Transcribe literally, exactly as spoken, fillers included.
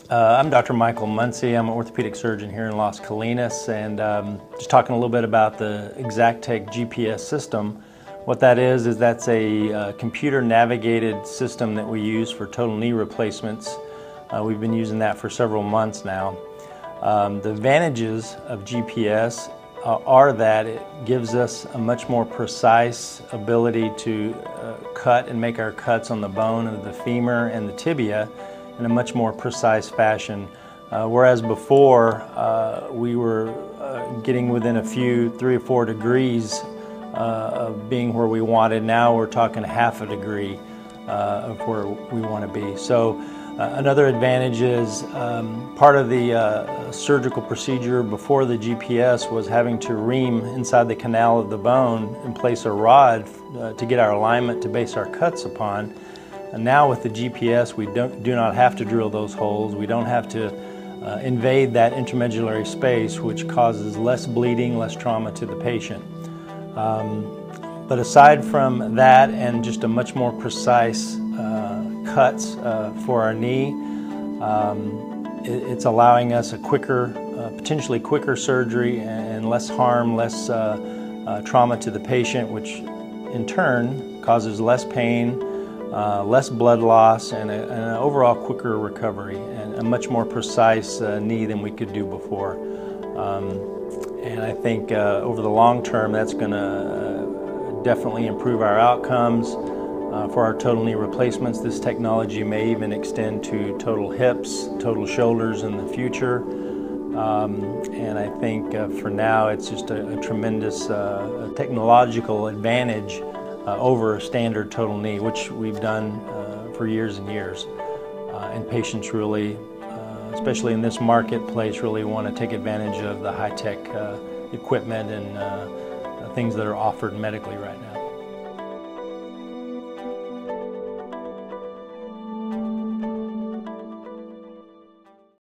Uh, I'm Doctor Michael Muncy. I'm an orthopedic surgeon here in Las Colinas, and um, just talking a little bit about the ExactechGPS system. What that is, is that's a uh, computer-navigated system that we use for total knee replacements. Uh, we've been using that for several months now. Um, the advantages of G P S uh, are that it gives us a much more precise ability to uh, cut and make our cuts on the bone of the femur and the tibia in a much more precise fashion. Uh, whereas before, uh, we were uh, getting within a few, three or four degrees uh, of being where we wanted. Now we're talking half a degree uh, of where we want to be. So uh, another advantage is um, part of the uh, surgical procedure before the G P S was having to ream inside the canal of the bone and place a rod uh, to get our alignment to base our cuts upon. And now with the G P S, we don't, do not have to drill those holes. We don't have to uh, invade that intermedullary space, which causes less bleeding, less trauma to the patient. Um, but aside from that and just a much more precise uh, cuts uh, for our knee, um, it, it's allowing us a quicker, uh, potentially quicker surgery and less harm, less uh, uh, trauma to the patient, which in turn causes less pain, Uh, less blood loss, and, a, and an overall quicker recovery, and a much more precise uh, knee than we could do before. Um, and I think uh, over the long term, that's going to uh, definitely improve our outcomes uh, for our total knee replacements. This technology may even extend to total hips, total shoulders in the future. Um, and I think uh, for now, it's just a, a tremendous uh, technological advantage Uh, over a standard total knee, which we've done uh, for years and years. Uh, and patients really, uh, especially in this marketplace, really want to take advantage of the high-tech uh, equipment and uh, things that are offered medically right now.